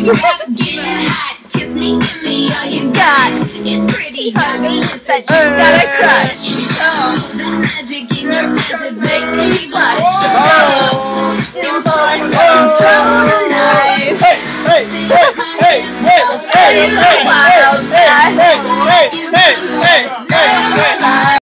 Getting hot, kiss me, give me all you got. It's pretty obvious that you got a crush. Oh, the magic in your senses make me blush. Oh, it's like some trouble tonight. Hey, hey, hey, hey, hey, hey, hey, hey, hey, hey, hey, hey, hey, hey, hey, hey.